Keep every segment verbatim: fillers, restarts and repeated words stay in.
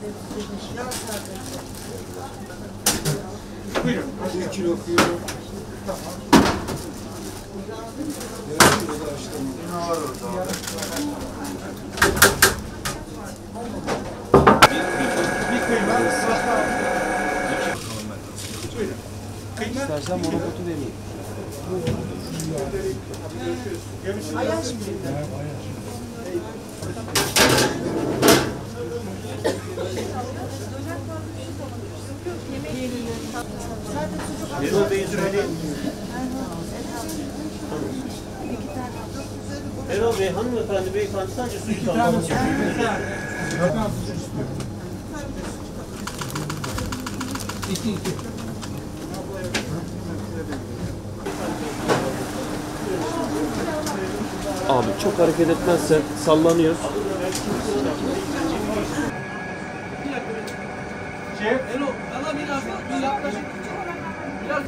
Buyurun. Bir kilo kıyma. Tamam. Yarım kilo da haşlama. Ne var orada? Bir kıyma. Buyurun. Kıyma. İstersen monopotu vereyim. Ayaş mı? Erol Bey'i söyleyin. Erol Bey, hanımefendi, beyefendi sadece suyu sağlamak için. İki iki. Abi çok hareket etmezsen sallanıyoruz. Şef. Erol, bana biraz bir yaklaşık. Biraz.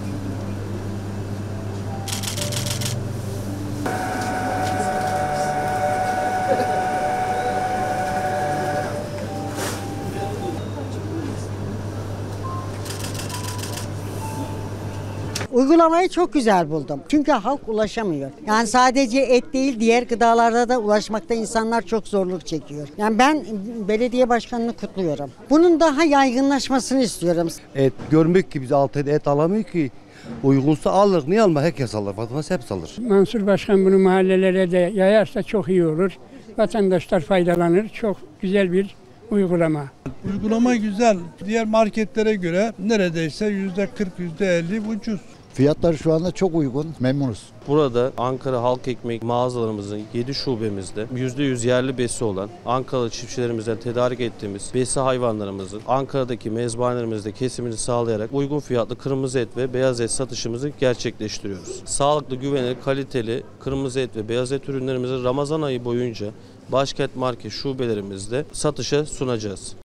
Uygulamayı çok güzel buldum. Çünkü halk ulaşamıyor. Yani sadece et değil, diğer gıdalarda da ulaşmakta insanlar çok zorluk çekiyor. Yani ben belediye başkanını kutluyorum. Bunun daha yaygınlaşmasını istiyorum. Et görmek ki biz altı et alamıyor ki. Uygunsa alır. Niye alma? Herkes alır. Vatandaş hepsi alır. Mansur Başkan bunu mahallelere de yayarsa çok iyi olur. Vatandaşlar faydalanır. Çok güzel bir uygulama. Uygulama güzel. Diğer marketlere göre neredeyse yüzde kırk, yüzde elli ucuz. Fiyatlar şu anda çok uygun, memnunuz. Burada Ankara Halk Ekmek mağazalarımızın yedi şubemizde yüzde yüz yerli besi olan Ankara çiftçilerimizden tedarik ettiğimiz besi hayvanlarımızın Ankara'daki mezbanelerimizde kesimini sağlayarak uygun fiyatlı kırmızı et ve beyaz et satışımızı gerçekleştiriyoruz. Sağlıklı, güvenilir, kaliteli kırmızı et ve beyaz et ürünlerimizi Ramazan ayı boyunca Başkent Market şubelerimizde satışa sunacağız.